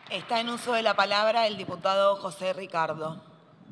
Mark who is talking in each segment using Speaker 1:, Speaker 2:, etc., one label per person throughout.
Speaker 1: Está en uso de la palabra el diputado José Ricardo.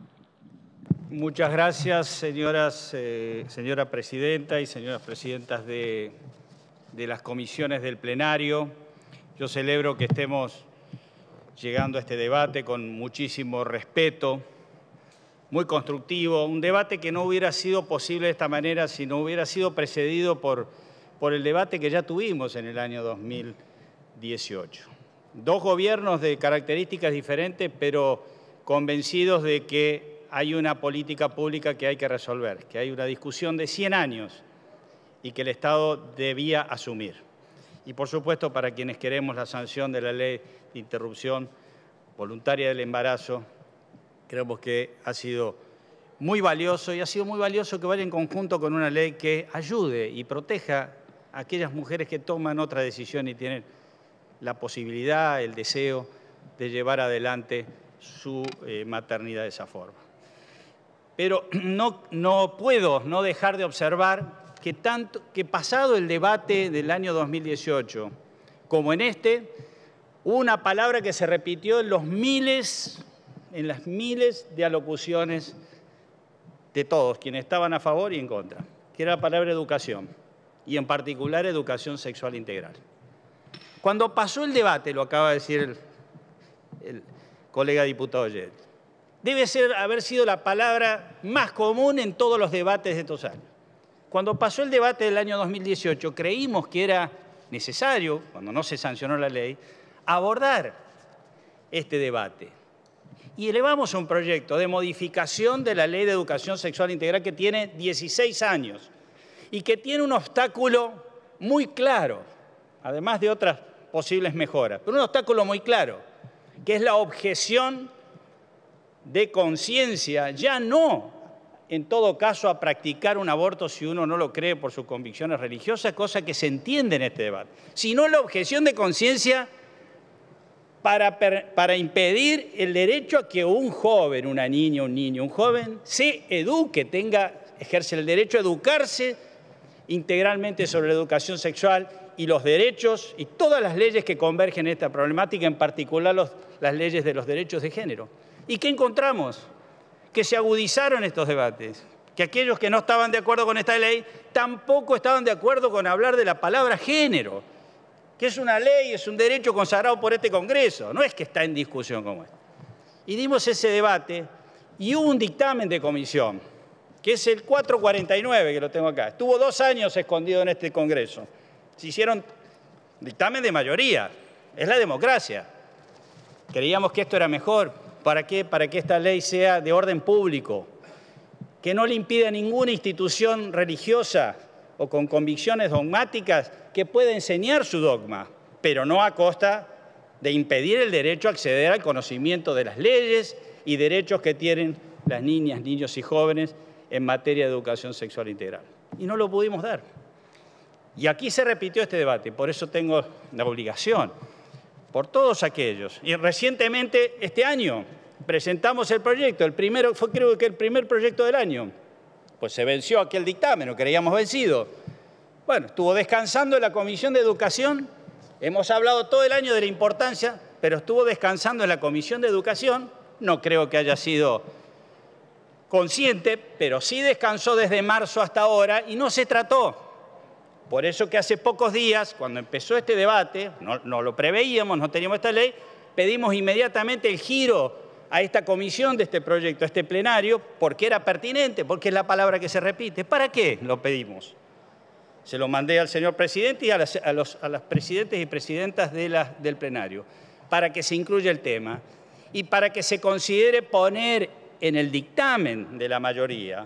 Speaker 2: Muchas gracias, señora presidenta y señoras presidentas de las comisiones del plenario. Yo celebro que estemos llegando a este debate con muchísimo respeto, muy constructivo, un debate que no hubiera sido posible de esta manera si no hubiera sido precedido por el debate que ya tuvimos en el año 2018. Dos gobiernos de características diferentes, pero convencidos de que hay una política pública que hay que resolver, que hay una discusión de 100 años y que el Estado debía asumir. Y, por supuesto, para quienes queremos la sanción de la ley de interrupción voluntaria del embarazo, creemos que ha sido muy valioso y ha sido muy valioso que vaya en conjunto con una ley que ayude y proteja a aquellas mujeres que toman otra decisión y tienen la posibilidad, el deseo de llevar adelante su maternidad de esa forma. Pero no puedo no dejar de observar que pasado el debate del año 2018, como en este, hubo una palabra que se repitió en las miles de alocuciones de todos, quienes estaban a favor y en contra, que era la palabra educación, y en particular educación sexual integral. Cuando pasó el debate, lo acaba de decir el colega diputado Yet, debe haber sido la palabra más común en todos los debates de estos años. Cuando pasó el debate del año 2018, creímos que era necesario, cuando no se sancionó la ley, abordar este debate. Y elevamos un proyecto de modificación de la Ley de Educación Sexual Integral que tiene 16 años y que tiene un obstáculo muy claro, además de otras posibles mejoras, pero un obstáculo muy claro, que es la objeción de conciencia, ya no en todo caso a practicar un aborto si uno no lo cree por sus convicciones religiosas, cosa que se entiende en este debate, sino la objeción de conciencia para impedir el derecho a que un joven, una niña, un niño, un joven, se eduque, ejerce el derecho a educarse integralmente sobre la educación sexual y los derechos y todas las leyes que convergen en esta problemática, en particular las leyes de los derechos de género. ¿Y qué encontramos? Que se agudizaron estos debates, que aquellos que no estaban de acuerdo con esta ley tampoco estaban de acuerdo con hablar de la palabra género, que es una ley, es un derecho consagrado por este Congreso, no es que está en discusión como esta. Y dimos ese debate y hubo un dictamen de comisión, que es el 449, que lo tengo acá. Estuvo 2 años escondido en este Congreso. Se hicieron dictamen de mayoría, es la democracia. Creíamos que esto era mejor. ¿Para qué? Para que esta ley sea de orden público, que no le impida a ninguna institución religiosa o con convicciones dogmáticas que pueda enseñar su dogma, pero no a costa de impedir el derecho a acceder al conocimiento de las leyes y derechos que tienen las niñas, niños y jóvenes en materia de educación sexual integral. Y no lo pudimos dar. Y aquí se repitió este debate, por eso tengo la obligación, por todos aquellos. Y recientemente, este año, presentamos el proyecto, fue creo que el primer proyecto del año. Pues se venció aquel dictamen, lo creíamos vencido. Bueno, estuvo descansando en la Comisión de Educación, hemos hablado todo el año de la importancia, pero estuvo descansando en la Comisión de Educación, no creo que haya sido consciente, pero sí descansó desde marzo hasta ahora y no se trató. Por eso que hace pocos días, cuando empezó este debate, no lo preveíamos, no teníamos esta ley, pedimos inmediatamente el giro a esta comisión de este proyecto, a este plenario, porque era pertinente, porque es la palabra que se repite. ¿Para qué lo pedimos? Se lo mandé al señor presidente y a las presidentes y presidentas del plenario, para que se incluya el tema y para que se considere poner en el dictamen de la mayoría,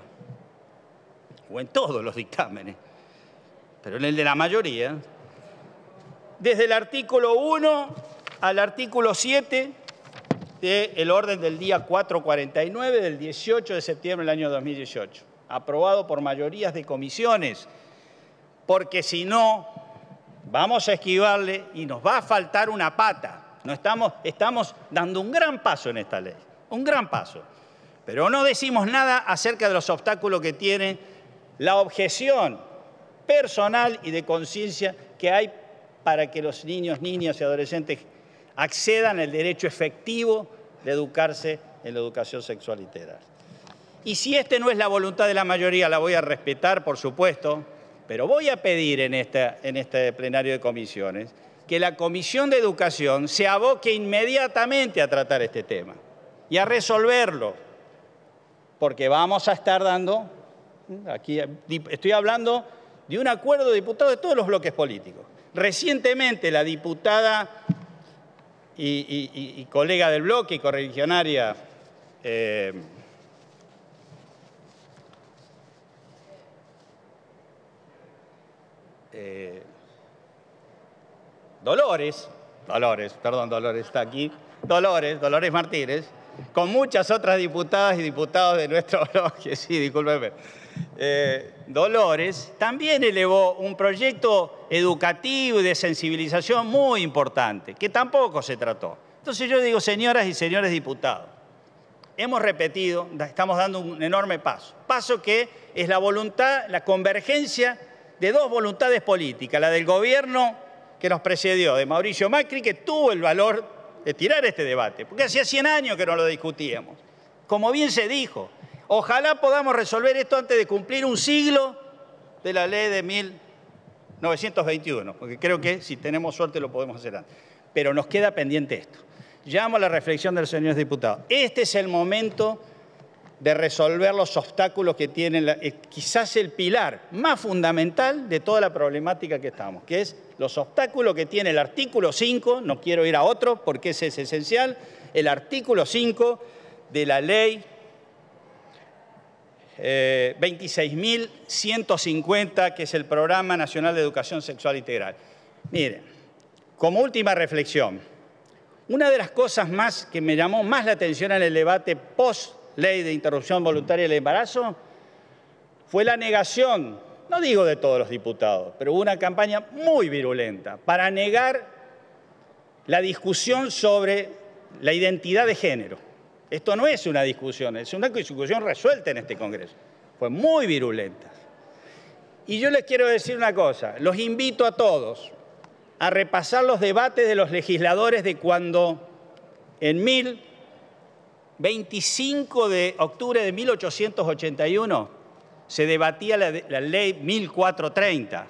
Speaker 2: o en todos los dictámenes, pero en el de la mayoría, desde el artículo 1 al artículo 7 del orden del día 449 del 18 de septiembre del año 2018, aprobado por mayorías de comisiones, porque si no, vamos a esquivarle y nos va a faltar una pata. No estamos dando un gran paso en esta ley, un gran paso, pero no decimos nada acerca de los obstáculos que tiene la objeción personal y de conciencia que hay para que los niños, niñas y adolescentes accedan al derecho efectivo de educarse en la educación sexual integral. Y si esta no es la voluntad de la mayoría, la voy a respetar, por supuesto, pero voy a pedir en este plenario de comisiones que la Comisión de Educación se aboque inmediatamente a tratar este tema y a resolverlo, porque vamos a estar dando, aquí estoy hablando de un acuerdo de diputados de todos los bloques políticos. Recientemente la diputada y colega del bloque y correligionaria Dolores está aquí, Dolores Martínez, con muchas otras diputadas y diputados de nuestro bloque, sí, discúlpeme, Dolores también elevó un proyecto educativo y de sensibilización muy importante, que tampoco se trató. Entonces yo digo, señoras y señores diputados, hemos repetido, estamos dando un enorme paso que es la voluntad, la convergencia de dos voluntades políticas, la del gobierno que nos precedió, de Mauricio Macri, que tuvo el valor de tirar este debate, porque hacía 100 años que no lo discutíamos. Como bien se dijo, ojalá podamos resolver esto antes de cumplir un siglo de la ley de 1921, porque creo que si tenemos suerte lo podemos hacer antes. Pero nos queda pendiente esto. Llamo a la reflexión de los señores diputados. Este es el momento de resolver los obstáculos que tienen, quizás el pilar más fundamental de toda la problemática que estamos, que es los obstáculos que tiene el artículo 5, no quiero ir a otro porque ese es esencial, el artículo 5 de la ley 26.150, que es el Programa Nacional de Educación Sexual Integral. Miren, como última reflexión, una de las cosas más que me llamó más la atención en el debate post-ley de interrupción voluntaria del embarazo fue la negación, no digo de todos los diputados, pero hubo una campaña muy virulenta para negar la discusión sobre la identidad de género. Esto no es una discusión, es una discusión resuelta en este Congreso. Fue muy virulenta. Y yo les quiero decir una cosa, los invito a todos a repasar los debates de los legisladores de cuando en 25 de octubre de 1881 se debatía la ley 1430,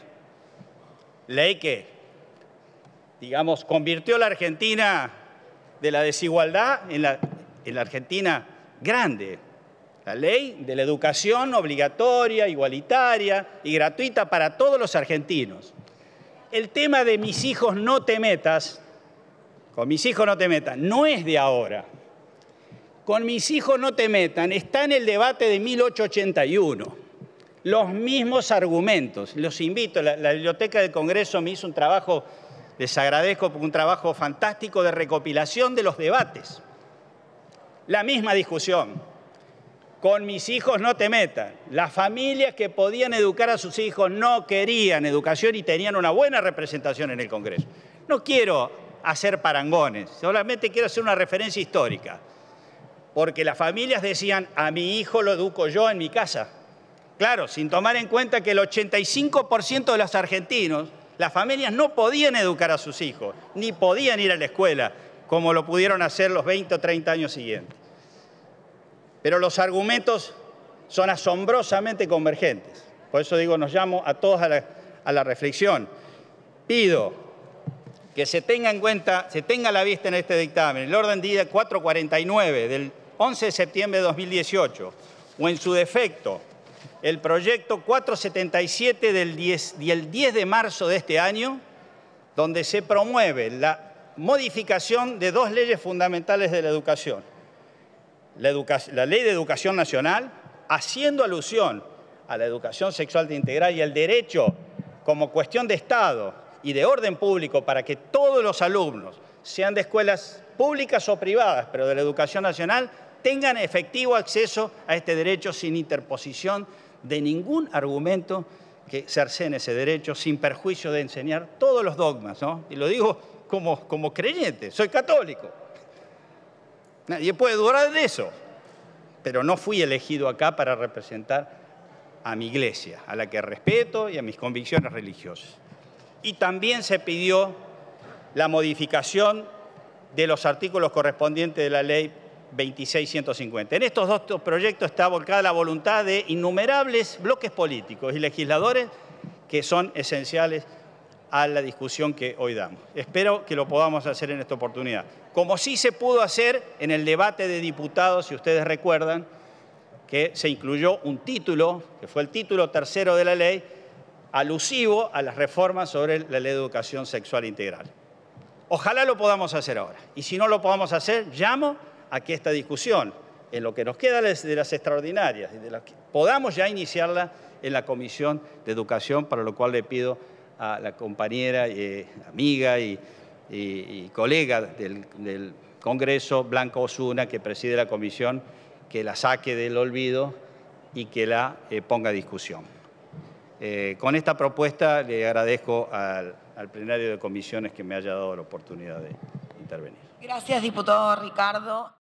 Speaker 2: ley que, digamos, convirtió la Argentina de la desigualdad en la Argentina grande, la ley de la educación obligatoria, igualitaria y gratuita para todos los argentinos. El tema de mis hijos no te metas, con mis hijos no te metas, no es de ahora. Con mis hijos no te metan, está en el debate de 1881. Los mismos argumentos. Los invito, la Biblioteca del Congreso me hizo un trabajo, les agradezco, un trabajo fantástico de recopilación de los debates. La misma discusión. Con mis hijos no te metan. Las familias que podían educar a sus hijos no querían educación y tenían una buena representación en el Congreso. No quiero hacer parangones, solamente quiero hacer una referencia histórica. Porque las familias decían, a mi hijo lo educo yo en mi casa. Claro, sin tomar en cuenta que el 85% de los argentinos, las familias no podían educar a sus hijos, ni podían ir a la escuela, como lo pudieron hacer los 20 o 30 años siguientes. Pero los argumentos son asombrosamente convergentes. Por eso digo, nos llamo a todos a la reflexión. Pido que se tenga en cuenta, se tenga a la vista en este dictamen, el orden del día 449 del 11 de septiembre de 2018, o en su defecto, el proyecto 477 del 10 de marzo de este año, donde se promueve la modificación de dos leyes fundamentales de la educación. La Ley de Educación Nacional, haciendo alusión a la educación sexual integral y al derecho como cuestión de Estado y de orden público para que todos los alumnos, sean de escuelas públicas o privadas, pero de la educación nacional, tengan efectivo acceso a este derecho sin interposición de ningún argumento que cercene ese derecho, sin perjuicio de enseñar todos los dogmas, ¿no? Y lo digo como creyente, soy católico. Nadie puede dudar de eso, pero no fui elegido acá para representar a mi iglesia, a la que respeto y a mis convicciones religiosas. Y también se pidió la modificación de los artículos correspondientes de la Ley 26.150. En estos dos proyectos está volcada la voluntad de innumerables bloques políticos y legisladores que son esenciales a la discusión que hoy damos. Espero que lo podamos hacer en esta oportunidad. Como sí se pudo hacer en el debate de diputados, si ustedes recuerdan, que se incluyó un título, que fue el título tercero de la ley, alusivo a las reformas sobre la Ley de Educación Sexual Integral. Ojalá lo podamos hacer ahora. Y si no lo podamos hacer, llamo a que esta discusión, en lo que nos queda de las extraordinarias, podamos ya iniciarla en la Comisión de Educación, para lo cual le pido a la compañera, amiga y colega del Congreso, Blanca Osuna, que preside la comisión, que la saque del olvido y que la ponga a discusión. Con esta propuesta le agradezco al plenario de comisiones que me haya dado la oportunidad de intervenir.
Speaker 1: Gracias, diputado Ricardo.